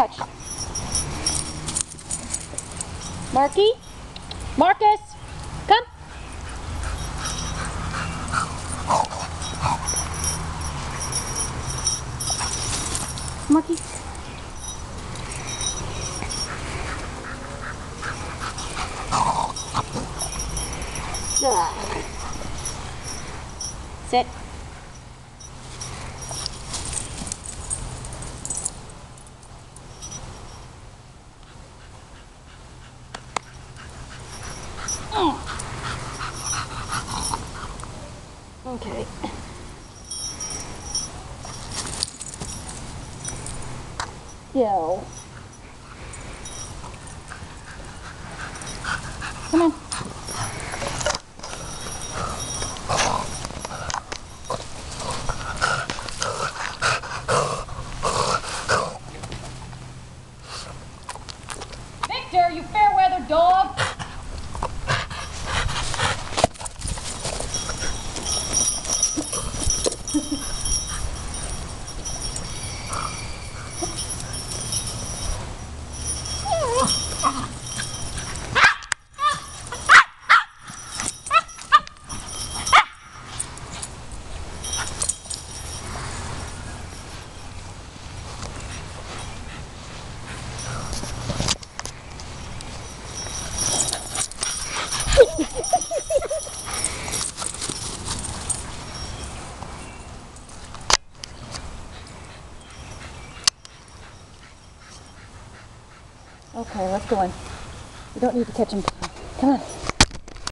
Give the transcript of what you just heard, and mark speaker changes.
Speaker 1: touch. Marky? Marcus? Come. Marky? Sit. Okay. Yo. Come on. Victor, you fair-weather dog! Okay, let's go in. We don't need to catch him. Come on.